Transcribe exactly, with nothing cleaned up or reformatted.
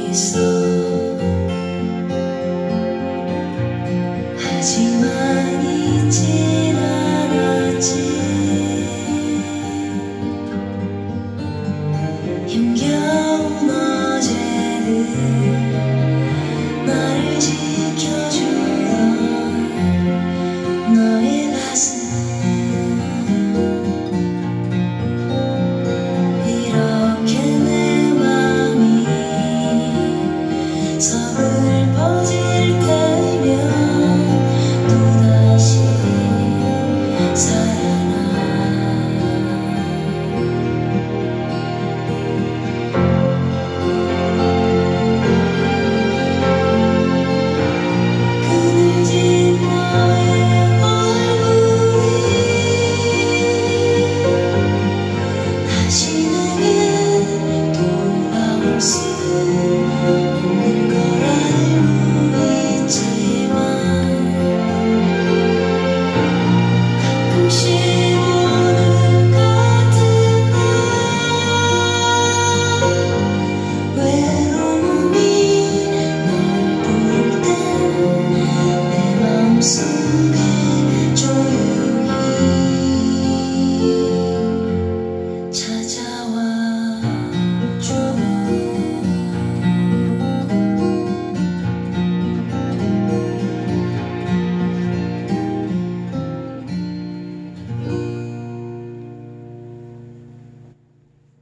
있어. 하지만 잊진 않았지. 힘겨운 어제는 나를 지켜주던 너의 가슴. 이렇게 내 맘이 서글퍼질 때면 또다시 살아나. 그늘진 너의 얼굴이 다시 내게 돌아올 수 없는 걸 알고 있지만 가끔씩